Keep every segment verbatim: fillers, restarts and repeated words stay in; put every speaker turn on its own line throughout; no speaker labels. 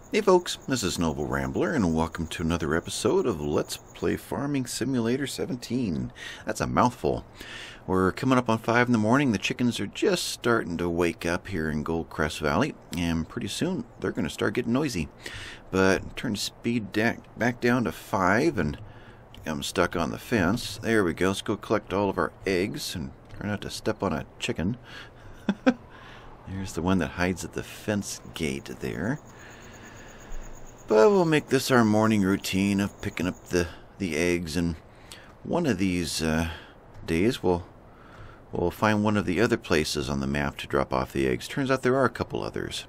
Hey folks, this is Noble Rambler, and welcome to another episode of Let's Play Farming Simulator seventeen. That's a mouthful. We're coming up on five in the morning. The chickens are just starting to wake up here in Goldcrest Valley, and pretty soon they're going to start getting noisy. But turn the speed back down to five, and I'm stuck on the fence. There we go. Let's go collect all of our eggs, and try not to step on a chicken. There's the one that hides at the fence gate there. But we'll make this our morning routine of picking up the, the eggs, and one of these uh, days we'll, we'll find one of the other places on the map to drop off the eggs. Turns out there are a couple others.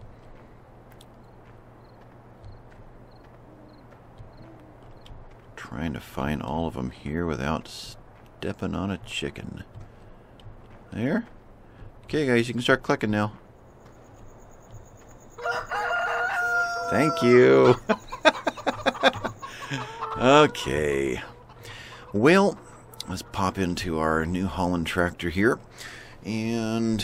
Trying to find all of them here without stepping on a chicken. There? Okay guys, you can start clicking now. Thank you. Okay. Well, let's pop into our New Holland tractor here. And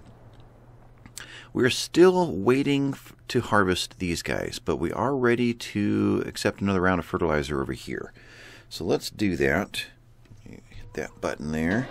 we're still waiting to harvest these guys, but we are ready to accept another round of fertilizer over here. So let's do that. Hit that button there.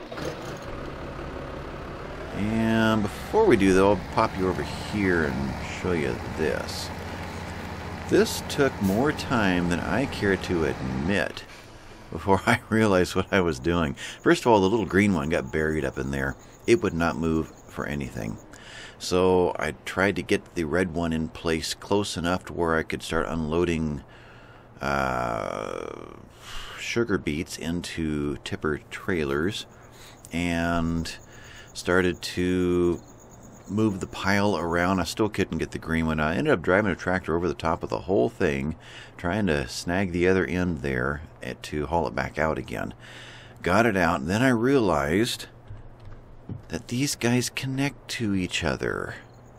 And before we do that, I'll pop you over here and show you this. This took more time than I care to admit before I realized what I was doing. First of all, the little green one got buried up in there. It would not move for anything. So I tried to get the red one in place close enough to where I could start unloading uh, sugar beets into tipper trailers, and started to move the pile around. I still couldn't get the green one. I ended up driving a tractor over the top of the whole thing, trying to snag the other end there to haul it back out again. Got it out, and then I realized that these guys connect to each other.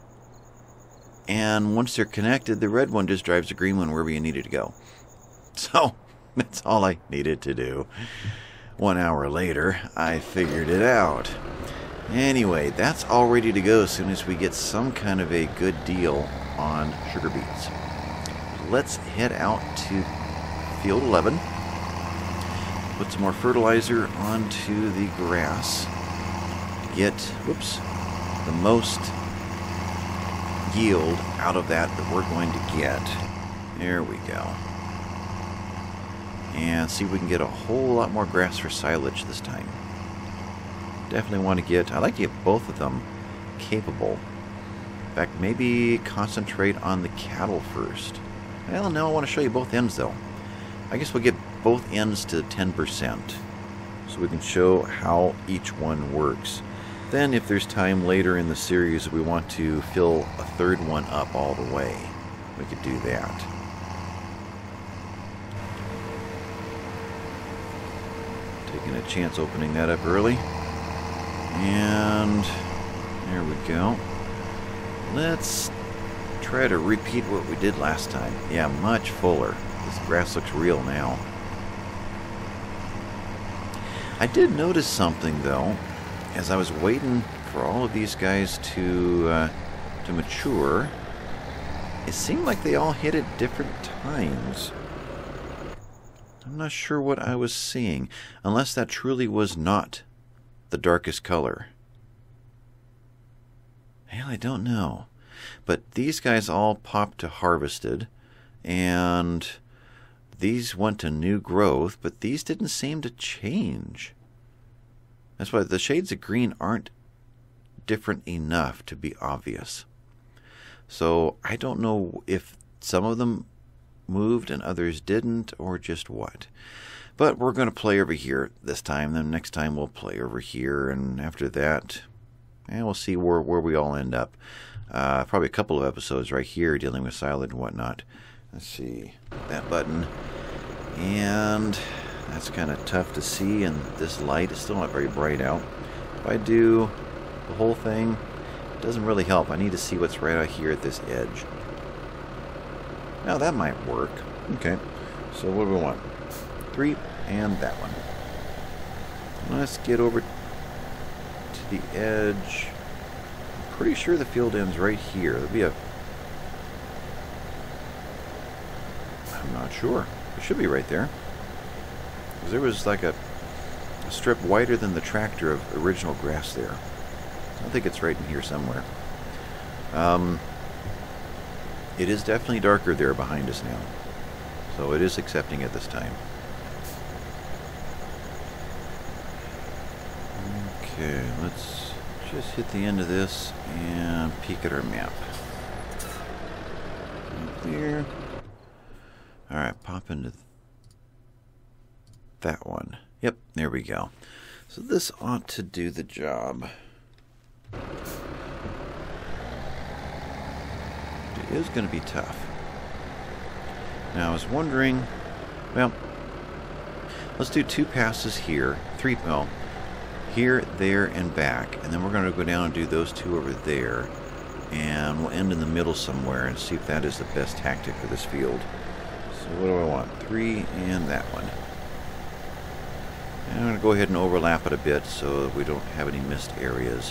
And once they're connected, the red one just drives the green one wherever you need it to go. So, that's all I needed to do. One hour later, I figured it out. Anyway, that's all ready to go as soon as we get some kind of a good deal on sugar beets. Let's head out to field eleven. Put some more fertilizer onto the grass. Get, whoops, the most yield out of that that we're going to get. There we go. And see if we can get a whole lot more grass for silage this time. Definitely want to get, I'd like to get both of them capable. In fact, maybe concentrate on the cattle first. Well, now I want to show you both ends though. I guess we'll get both ends to ten percent so we can show how each one works. Then if there's time later in the series we want to fill a third one up all the way, we could do that. Taking a chance opening that up early. And there we go. Let's try to repeat what we did last time. Yeah, much fuller. This grass looks real now. I did notice something though, as I was waiting for all of these guys to uh, to mature. It seemed like they all hit at different times. I'm not sure what I was seeing, unless that truly was not the darkest color. Well, I don't know. But these guys all popped to harvested, and these went to new growth, but these didn't seem to change. That's why the shades of green aren't different enough to be obvious. So I don't know if some of them moved and others didn't, or just what. But we're going to play over here this time. Then next time we'll play over here. And after that, and we'll see where, where we all end up. Uh, probably a couple of episodes right here dealing with silage and whatnot. Let's see. That button. And that's kind of tough to see. And this light is still not very bright out. If I do the whole thing, it doesn't really help. I need to see what's right out here at this edge. Now that might work. Okay. So what do we want? Three, and that one. Let's get over to the edge. I'm pretty sure the field ends right here. There'll be a I'm not sure. It should be right there. Because there was like a, a strip wider than the tractor of original grass there. I think it's right in here somewhere. Um, it is definitely darker there behind us now. So it is accepting it this time. Okay, let's just hit the end of this and peek at our map. Clear. Alright, pop into th that one. Yep, there we go. So this ought to do the job. It is going to be tough. Now I was wondering, well, let's do two passes here. Three, well, here, there, and back. And then we're going to go down and do those two over there. And we'll end in the middle somewhere and see if that is the best tactic for this field. So what do I want? Three and that one. And I'm going to go ahead and overlap it a bit so that we don't have any missed areas.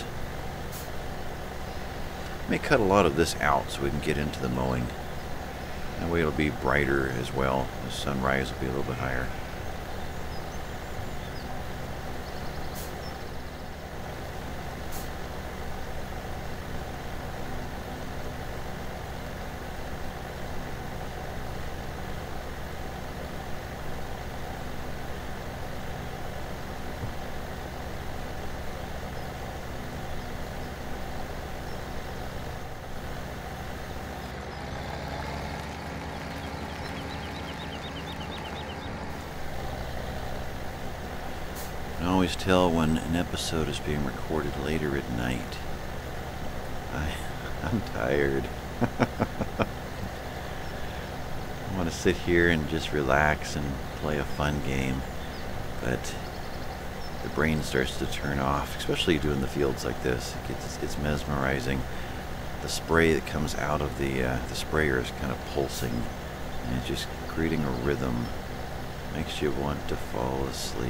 I may cut a lot of this out so we can get into the mowing. That way it'll be brighter as well. The sunrise will be a little bit higher. I can always tell when an episode is being recorded later at night. I, I'm tired. I want to sit here and just relax and play a fun game, but the brain starts to turn off, especially doing the fields like this. It gets, it's mesmerizing. The spray that comes out of the, uh, the sprayer is kind of pulsing, and it's just creating a rhythm. Makes you want to fall asleep.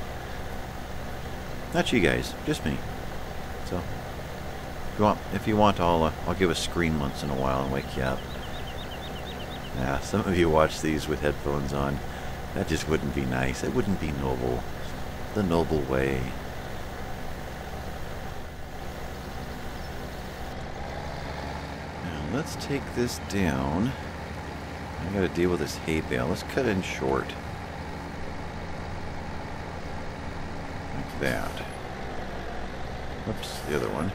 Not you guys, just me. So, if you want, if you want I'll, uh, I'll give a scream once in a while and wake you up. Yeah, some of you watch these with headphones on. That just wouldn't be nice. It wouldn't be noble. The noble way. Now, let's take this down. I gotta deal with this hay bale. Let's cut in short. Like that. Oops, the other one.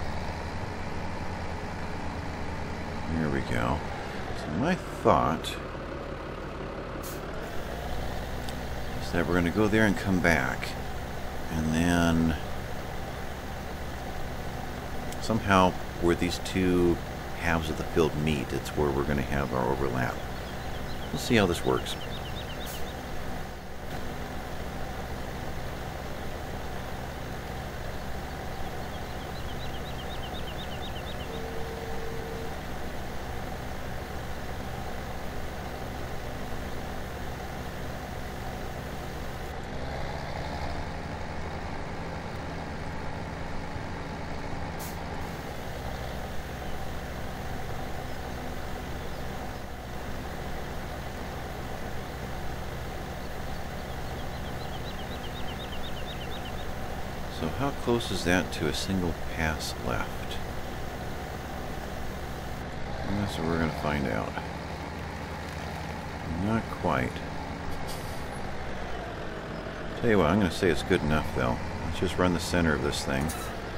There we go. So my thought is that we're going to go there and come back, and then somehow where these two halves of the field meet, it's where we're going to have our overlap. We'll see how this works. So how close is that to a single pass left? And that's what we're going to find out. Not quite. Tell you what, I'm going to say it's good enough though. Let's just run the center of this thing.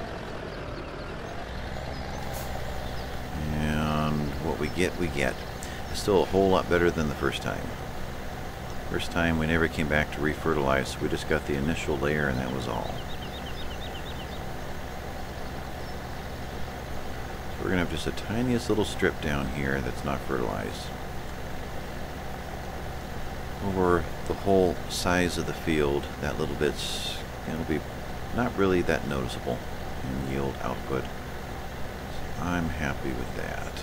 And what we get, we get. It's still a whole lot better than the first time. First time we never came back to refertilize, so we just got the initial layer and that was all. We're going to have just the tiniest little strip down here that's not fertilized. Over the whole size of the field, that little bit's going to be not really that noticeable in yield output. So I'm happy with that.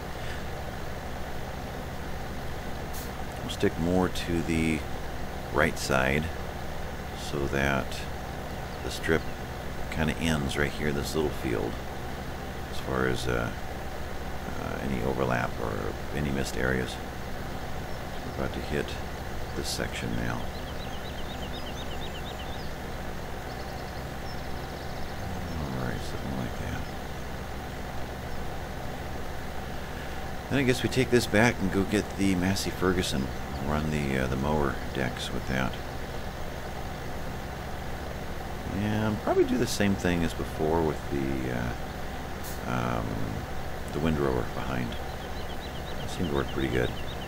We'll stick more to the right side so that the strip kind of ends right here, this little field. As far as uh, uh, any overlap or any missed areas. We're about to hit this section now. Alright, something like that. Then I guess we take this back and go get the Massey Ferguson. Run the uh, the mower decks with that. And probably do the same thing as before with the uh, um, the windrower behind. It seemed to work pretty good.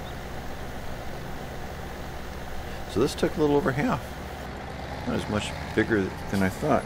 So this took a little over half. Not as much bigger than I thought.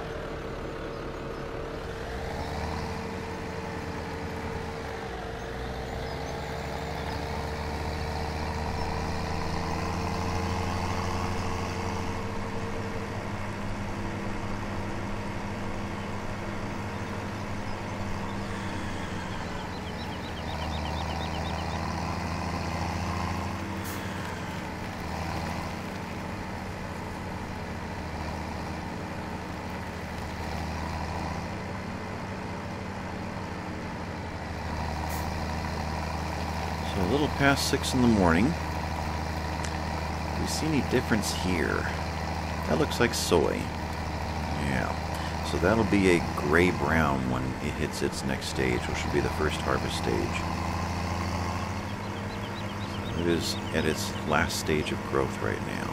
So a little past six in the morning. Do we see any difference here? That looks like soy. Yeah. So that'll be a gray-brown when it hits its next stage, which will be the first harvest stage. So it is at its last stage of growth right now.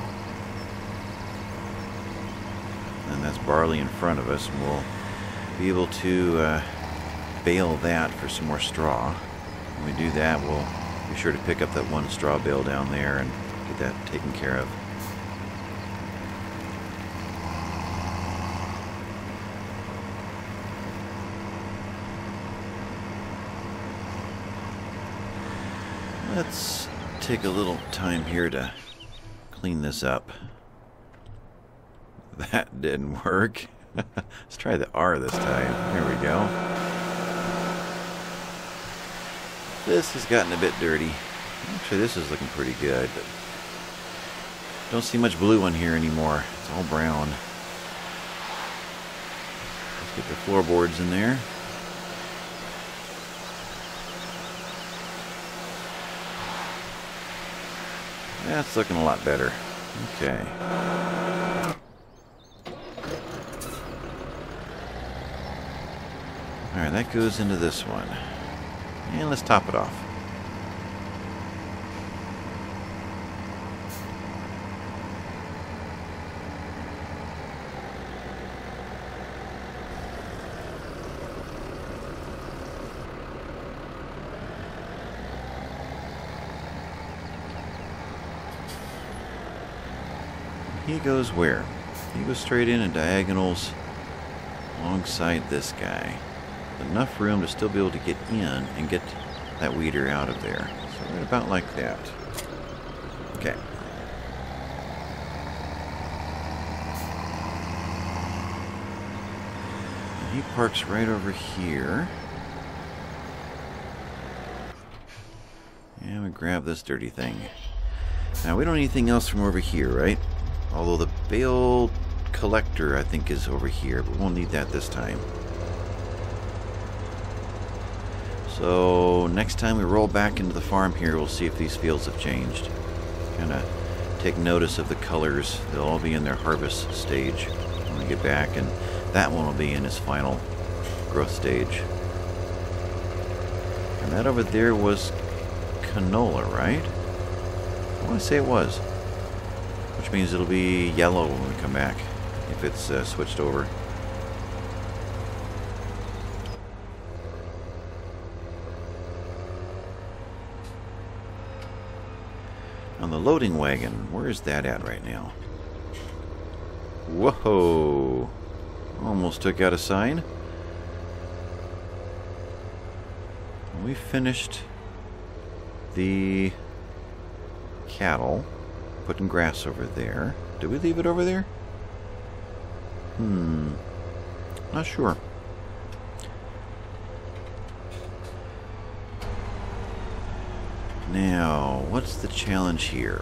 And that's barley in front of us, and we'll be able to uh, bale that for some more straw. When we do that, we'll be sure to pick up that one straw bale down there and get that taken care of. Let's take a little time here to clean this up. That didn't work. Let's try the R this time. Here we go. This has gotten a bit dirty. Actually, this is looking pretty good, but don't see much blue on here anymore. It's all brown. Let's get the floorboards in there. That's looking a lot better. Okay. Alright, that goes into this one. And let's top it off. He goes where? He goes straight in in diagonals alongside this guy. Enough room to still be able to get in and get that weeder out of there. So right about like that. Okay. And he parks right over here. And we grab this dirty thing. Now we don't need anything else from over here, right? Although the bale collector I think is over here, but we won't need that this time. So next time we roll back into the farm here, we'll see if these fields have changed. Kind of take notice of the colors. They'll all be in their harvest stage when we get back, and that one will be in its final growth stage. And that over there was canola, right? I want to say it was. Which means it'll be yellow when we come back, if it's uh, switched over. On the loading wagon, where is that at right now? Whoa! Almost took out a sign. We finished the cattle, putting grass over there. Did we leave it over there? Hmm. Not sure. Now, what's the challenge here?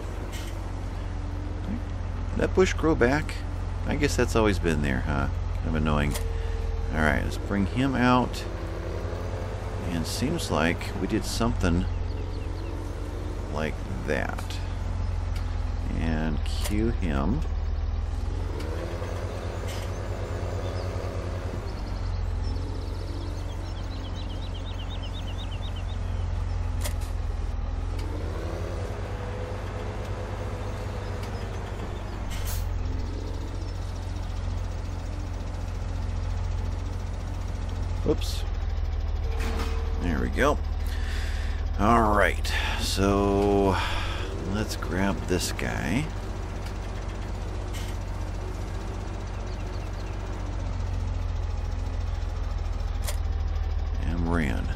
Did that bush grow back? I guess that's always been there, huh? Kind of annoying. Alright, let's bring him out. And seems like we did something like that. And cue him. Whoops. There we go. All right. So let's grab this guy. And ran.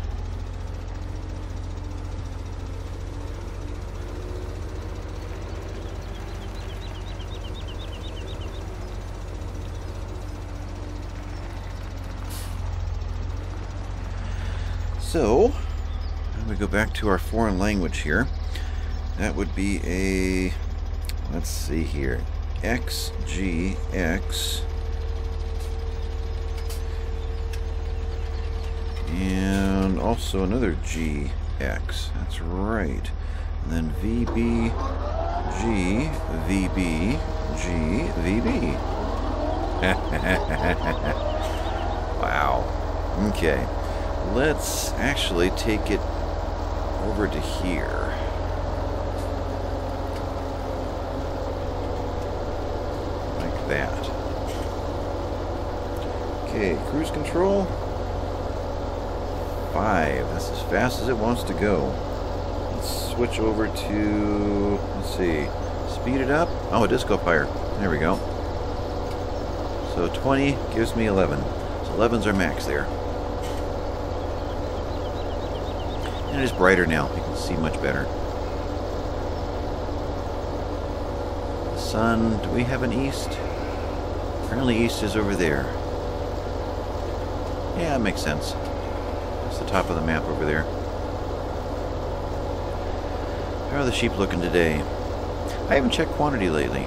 So, we go back to our foreign language here. That would be a, let's see here, X, G, X, and also another G, X. That's right. And then V, B, G, V, B, G, V, B. Wow. Okay. Let's actually take it over to here. Like that. Okay, cruise control. Five. That's as fast as it wants to go. Let's switch over to, let's see, speed it up. Oh, it does go higher. There we go. So twenty gives me eleven. So eleven's our max there. And it is brighter now. You can see much better. The sun, do we have an east? Apparently east is over there. Yeah, it makes sense. It's the top of the map over there. How are the sheep looking today? I haven't checked quantity lately.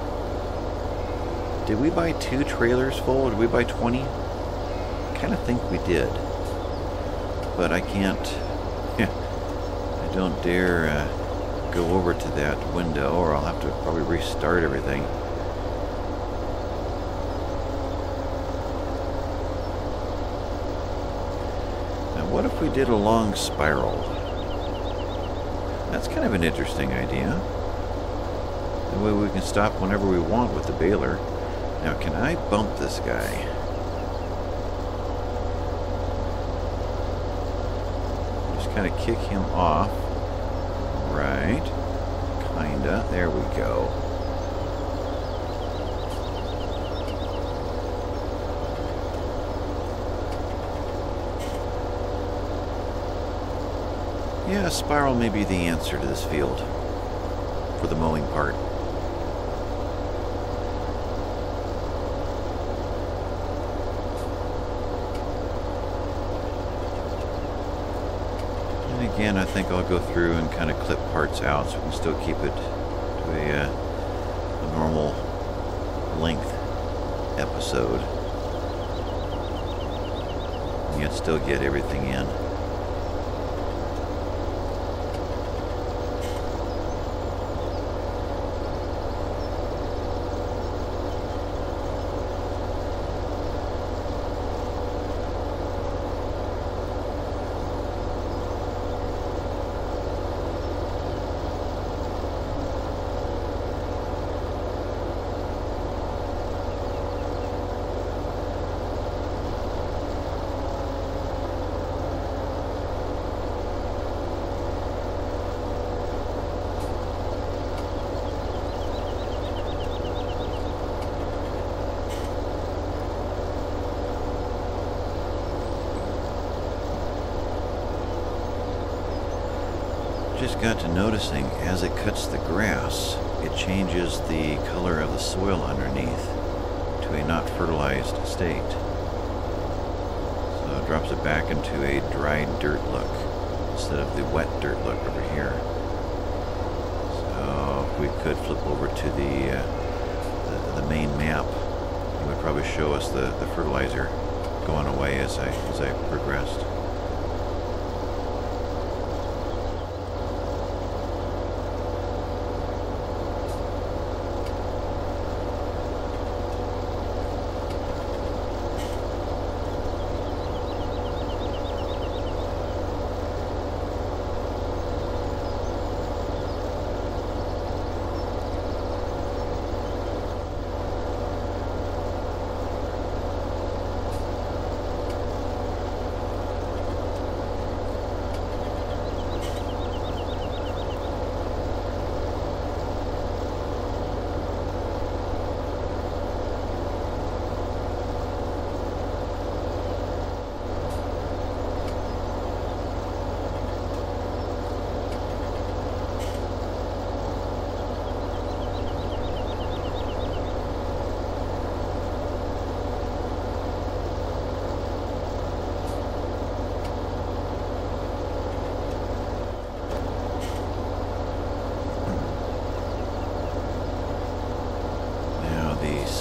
Did we buy two trailers full? Did we buy twenty? I kind of think we did. But I can't... I don't dare uh, go over to that window, or I'll have to probably restart everything. Now, what if we did a long spiral? That's kind of an interesting idea. That way we can stop whenever we want with the baler. Now, can I bump this guy? Kind of kick him off. Right. Kinda. There we go. Yeah, a spiral may be the answer to this field for the mowing part. Again, I think I'll go through and kind of clip parts out so we can still keep it to a, uh, a normal length episode. And yet still get everything in. Just got to noticing as it cuts the grass, it changes the color of the soil underneath to a not fertilized state. So it drops it back into a dried dirt look instead of the wet dirt look over here. So if we could flip over to the, uh, the, the main map, it would probably show us the, the fertilizer going away as I, as I progressed.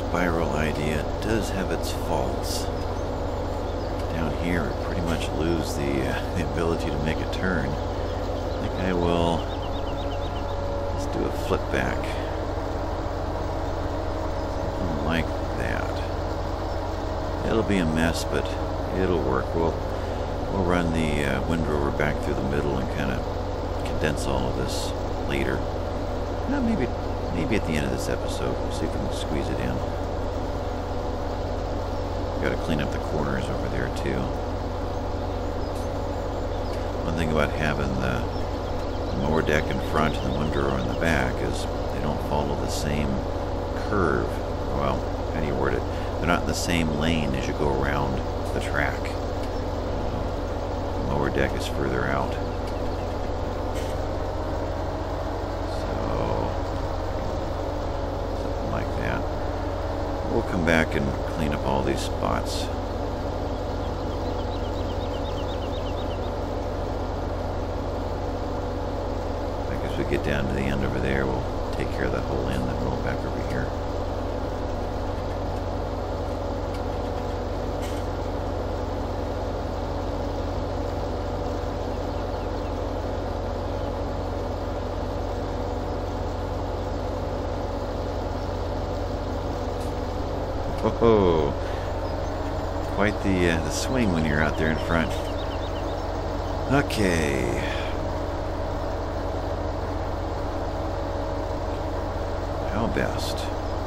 spiral idea does have its faults. Down here, we pretty much lose the, uh, the ability to make a turn. I think I will let's do a flip back. Something like that. It'll be a mess, but it'll work. We'll we'll run the uh, windrower back through the middle and kind of condense all of this later. Well, maybe maybe at the end of this episode, we'll see if we can squeeze it in. Got to clean up the corners over there too. One thing about having the, the mower deck in front and the windrower in the back is they don't follow the same curve. Well, how do you word it? They're not in the same lane as you go around the track. The mower deck is further out. So, something like that. We'll come back and clean up all these spots. I guess we get down to the end over there, we'll take care of that whole end and roll back over here. Oh, quite the uh, the swing when you're out there in front. Okay. How best?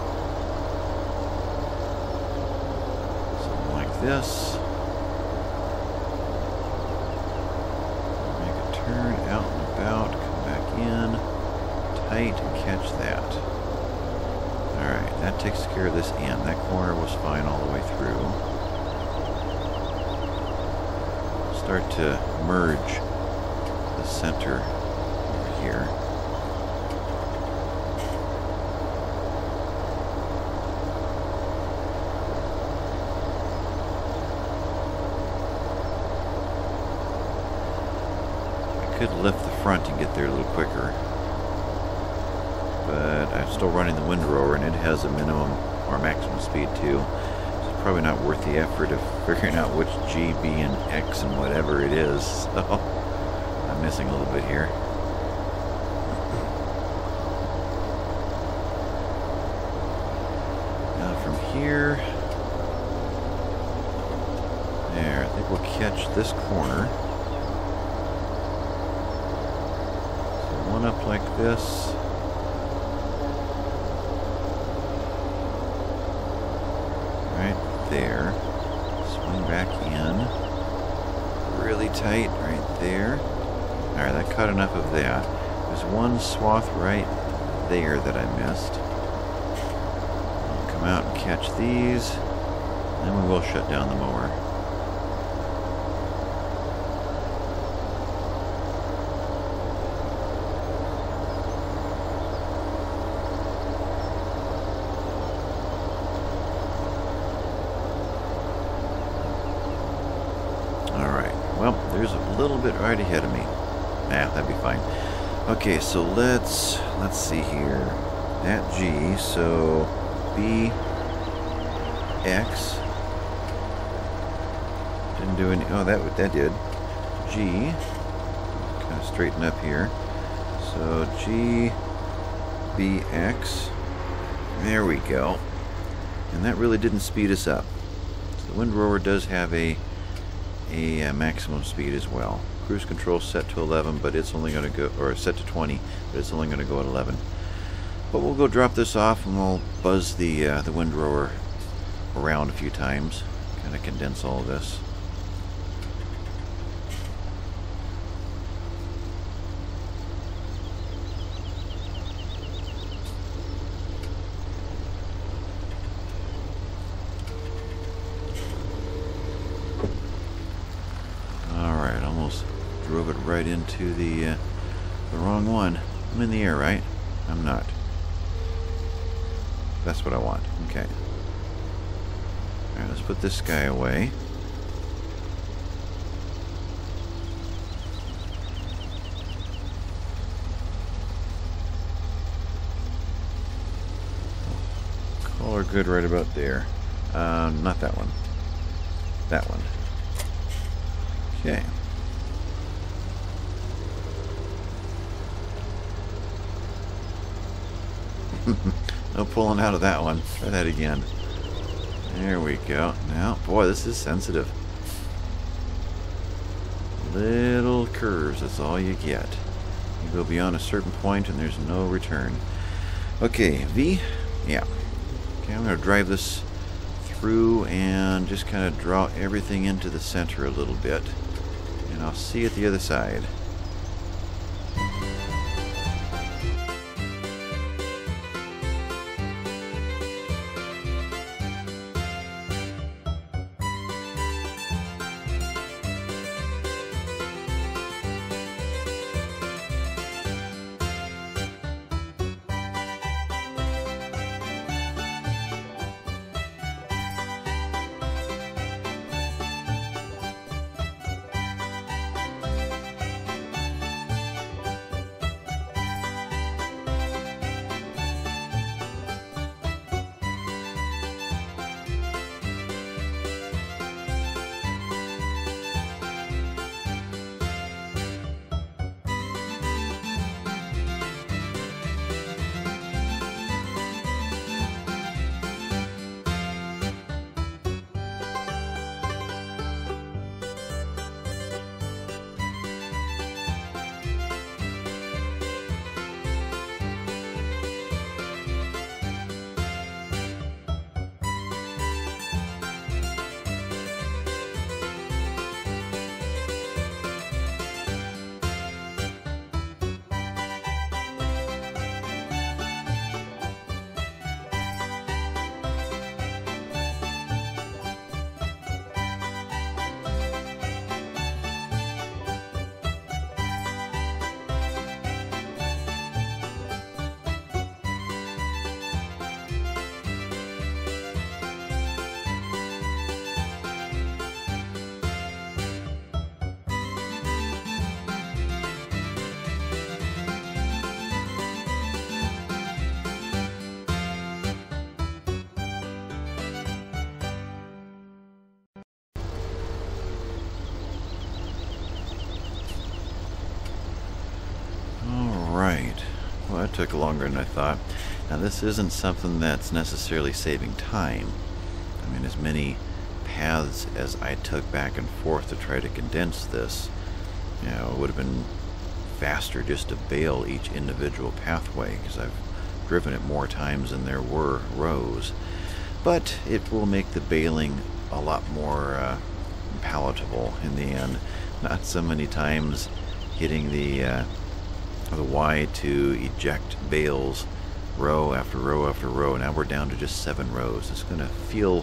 Something like this. Make a turn out and about, come back in, tight, and catch that. Alright, that takes care of this end. That corner was fine all the way through. Start to merge the center over here. I could lift the front and get there a little quicker. But I'm still running the windrower and it has a minimum or maximum speed too. So it's probably not worth the effort of figuring out which G, B, and X and whatever it is. So I'm missing a little bit here. Now from here, there, I think we'll catch this corner. So one up like this. There, swing back in, really tight right there. Alright, that caught enough of that. There's one swath right there that I missed. I'll come out and catch these, then we will shut down the mower. Well, there's a little bit right ahead of me. Ah, that'd be fine. Okay, so let's let's see here. That G, so B, X. Didn't do any. Oh, that that did. G. Kind of straighten up here. So G, B, X. There we go. And that really didn't speed us up. So the windrower does have a a uh, maximum speed as well. Cruise control set to eleven, but it's only going to go, or set to twenty, but it's only going to go at eleven. But we'll go drop this off and we'll buzz the uh, the windrower around a few times, kind of condense all of this. Drove it right into the uh, the wrong one. I'm in the air, right? I'm not. That's what I want. Okay. Alright, let's put this guy away. are good right about there. Uh, not that one. That one. Okay. No pulling out of that one. Try that again. There we go. Now, boy, this is sensitive. Little curves, that's all you get. You go beyond a certain point and there's no return. Okay, V. Yeah. Okay, I'm going to drive this through and just kind of draw everything into the center a little bit. And I'll see you at the other side. Right. Well, that took longer than I thought. Now, this isn't something that's necessarily saving time. I mean, as many paths as I took back and forth to try to condense this, you know, it would have been faster just to bale each individual pathway, because I've driven it more times than there were rows. But it will make the baling a lot more uh, palatable in the end. Not so many times hitting the uh, the Y to eject bales row after row after row. Now we're down to just seven rows. It's going to feel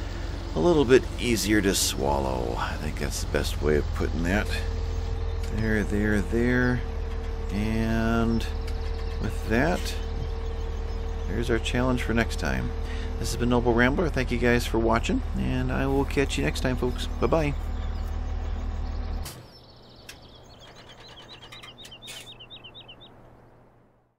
a little bit easier to swallow. I think that's the best way of putting that. There, there, there. And with that, there's our challenge for next time. This has been Noble Rambler. Thank you guys for watching, and I will catch you next time, folks. Bye-bye.